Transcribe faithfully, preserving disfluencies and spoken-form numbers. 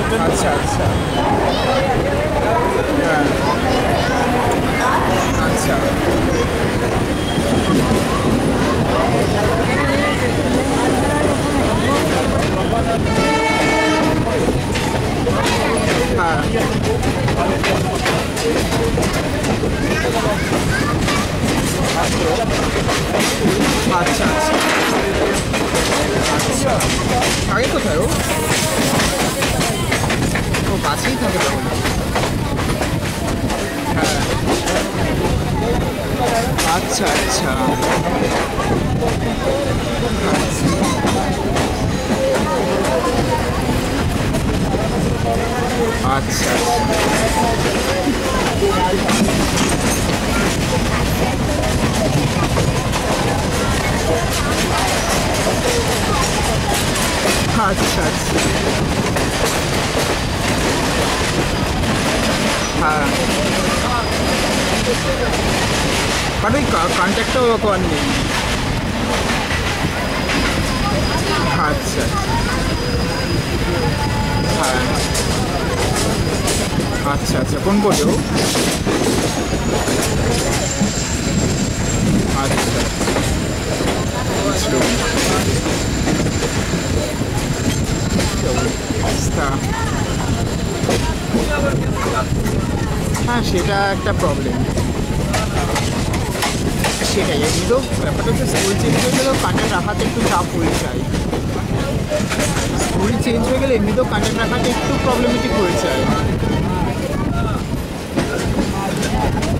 আচ্ছা আচ্ছা হ্যাঁ আচ্ছা হ্যাঁ আচ্ছা আচ্ছা আচ্ছা আগে কোথায় ও ও কাছেই থাকে তাহলে হ্যাঁ আচ্ছা আচ্ছা আচ্ছা আচ্ছা আচ্ছা হ্যাঁ বাট ওই কন্ট্যাক্টটাও কর নেই আচ্ছা হ্যাঁ আচ্ছা আচ্ছা কোন বোর্ডে ও আচ্ছা বুঝলো হ্যাঁ সেটা একটা প্রবলেম সেটাই এমনিতেও ব্যাপারটা হচ্ছে স্কুল চেঞ্জ হয়ে গেলেও কানেক্ট রাখাতে একটু চাপ হয়ে যায় স্কুল চেঞ্জ হয়ে গেলে এমনিতেও কানেক্ট রাখাতে একটু প্রবলেমেটিক হয়ে যায়